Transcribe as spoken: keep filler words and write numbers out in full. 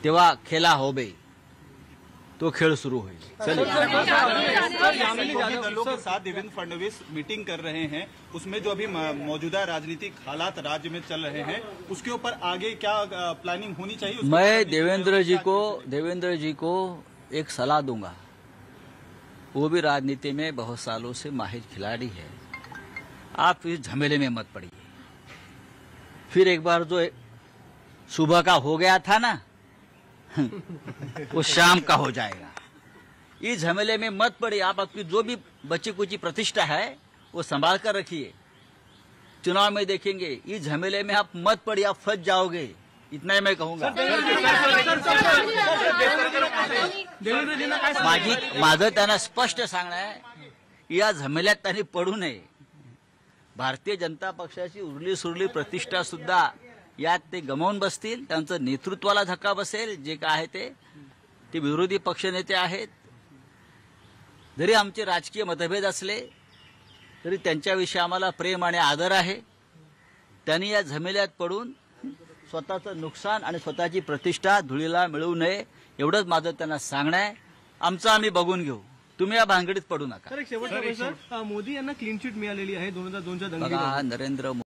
तेव्हा खेला होबे तो खेळ सुरू होईल। चलिए दलों के साथ देवेंद्र फडणवीस मीटिंग कर रहे हैं, उसमें जो अभी मौजूदा राजनीतिक हालात राज्य में चल रहे हैं उसके ऊपर आगे क्या प्लानिंग होनी चाहिए? मैं देवेंद्र जी को देवेंद्र जी को एक सलाह दूंगा। वो भी राजनीति में बहुत सालों से माहिर खिलाड़ी है। आप इस झमेले में मत पड़िए। फिर एक बार जो सुबह का हो गया था ना वो शाम का हो जाएगा। इस झमेले में मत पड़िए। आप आपकी जो भी बची कुची प्रतिष्ठा है वो संभाल कर रखिए। चुनाव में देखेंगे, इस झमेले में आप मत पड़िए, आप फंस जाओगे। इतना ही मैं कहूंगा। माझी माझं त्यांना स्पष्ट सांगणं आहे, या झमेल्यात त्यांनी पडू नये। भारतीय जनता पक्षाची उरली सुरली प्रतिष्ठा सुद्धा यात ते गमावून बसतील। त्यांचं नेतृत्वाला धक्का बसेल। जे काय आहे ते ते विरोधी पक्षनेते आहेत। जरी आमचे राजकीय मतभेद असले तरी त्यांच्याविषयी आम्हाला प्रेम आणि आदर आहे। त्यांनी या झमेल्यात पडून स्वतःचं नुकसान आणि स्वतःची प्रतिष्ठा धुळीला मिळवू नये, एवढंच माझं त्यांना सांगणं आहे। आमचं आम्ही बघून घेऊ, तुम्ही या भानगडीत पडू नका। मोदी यांना क्लीन चिट मिळालेली आहे दोन हजार दोनच्या दंगलीत। बघा, नरेंद्र